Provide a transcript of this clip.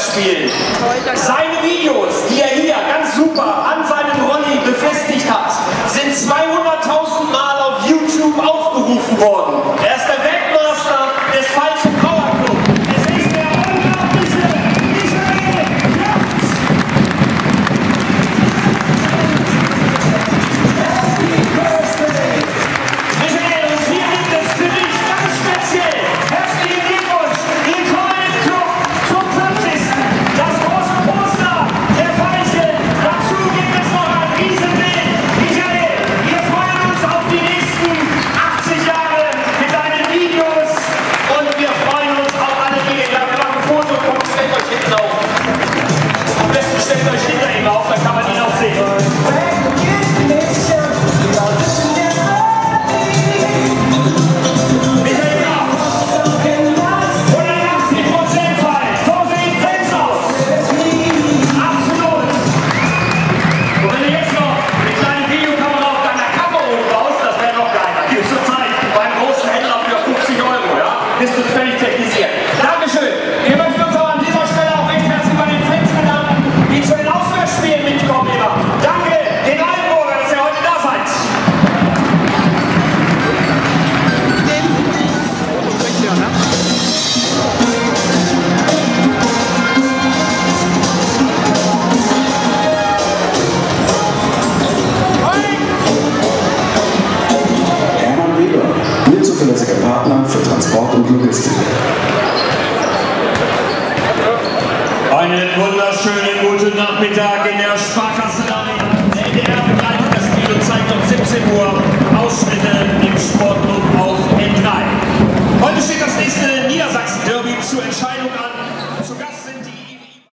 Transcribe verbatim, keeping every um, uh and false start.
spielen. Seine Videos, die er hier ganz super an seinem Rolli befestigt hat, sind zweihunderttausend Mal auf YouTube aufgerufen worden. Er ist der Weltmeister des falschen Powerclub. Es ist der unglaubliche Michael Kraft. Michael, und hier liegt es für dich ganz speziell. Herzlichen Glückwunsch. Willkommen im Club zum fünfzigsten Das große Poster der Falsche. Dazu gibt es noch ein Riesenbild. Michael, wir freuen uns auf die nächsten achtzig Jahre mit deinen Videos und wir freuen uns auf alle Dinge. Wir haben noch ein Foto, kommt, stellt euch hinten auf. Am besten stellt euch hinter ihm auf, dann kann man ihn auch sehen. Bist du völlig technisiert. Dankeschön. Wir möchten uns auch an dieser Stelle auch recht herzlich bei den Fans bedanken, die zu den Auswärtsspielen mitkommen immer. Danke den Altenburger, dass ihr heute da seid. Hermann Weber, Ihr zuverlässiger Partner für Transport und Logistik. Einen wunderschönen guten Nachmittag in der Sparkassenarena. Der N D R begleitet das Spiel und zeigt um siebzehn Uhr Ausschnitte im Sportclub auf N drei. Heute steht das nächste Niedersachsen-Derby zur Entscheidung an.